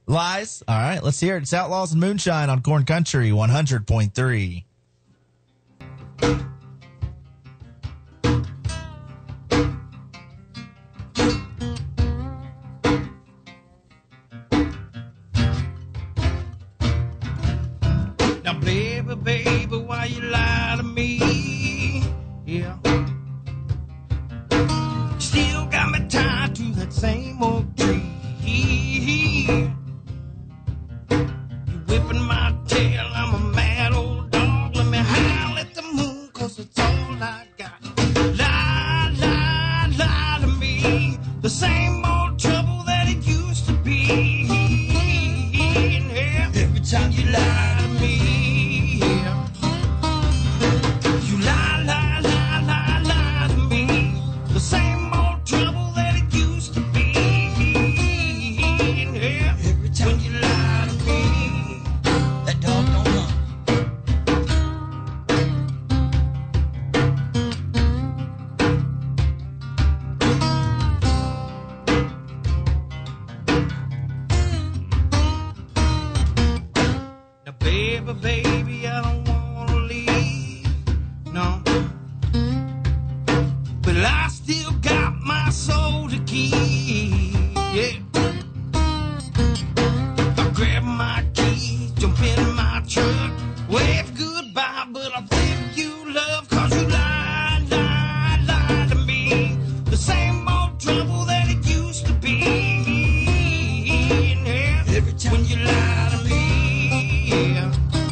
Lies. All right, let's hear it. It's Outlaws and Moonshine on KORN Country 100.3. Now, baby, baby, why you lie to me? Yeah. Still got me tied to that same old tree. You whipping my tail, I'm a mad old dog. Let me howl at the moon, 'cause it's all I got. Lie, lie, lie to me. The same old trouble that it used to be. Yeah. Every time you lie to me, yeah. You lie, lie, lie, lie, lie to me. The same old trouble that it used to be. Yeah. Every time when you lie to me, that dog don't run. Now, baby, baby, I don't wanna leave, no. But I still got my soul to keep, yeah. I grab my keys, jump in my truck, wave goodbye, but I flip you love, 'cause you lie, lie, lie to me. The same old trouble that it used to be, yeah. Every time when you lie to me, yeah.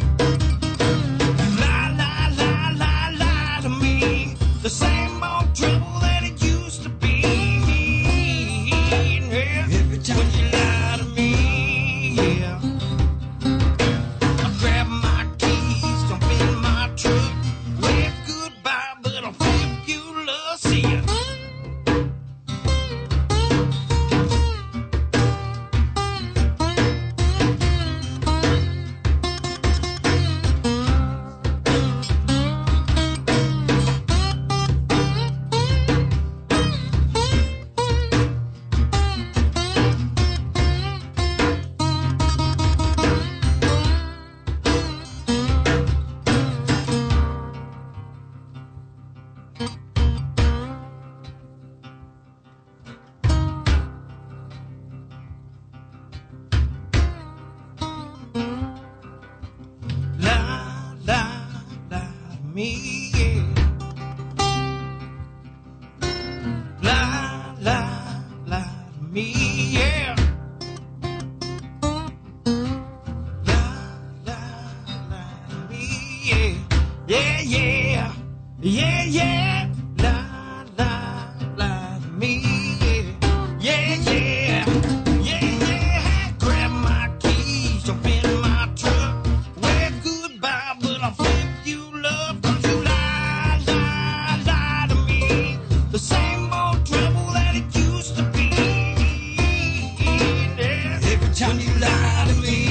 Lie, lie, lie, lie, lie to me. The same old trouble that it used to be, yeah. Every time when you lie to me, yeah. I grab my keys, jump in my truck, wave goodbye, but I'll flip you love, see ya. Lie, lie, lie to me, yeah. Lie, lie, lie to me, yeah. Lie, lie, lie to me, yeah. Yeah, yeah, yeah, yeah. Lie, lie, lie to me, yeah. Yeah, yeah, yeah, yeah. Grab my keys, jump in my truck, wave goodbye, but I'll flip you love, 'cause you lie, lie, lie to me. The same old trouble that it used to be, yeah. Every time you lie to me,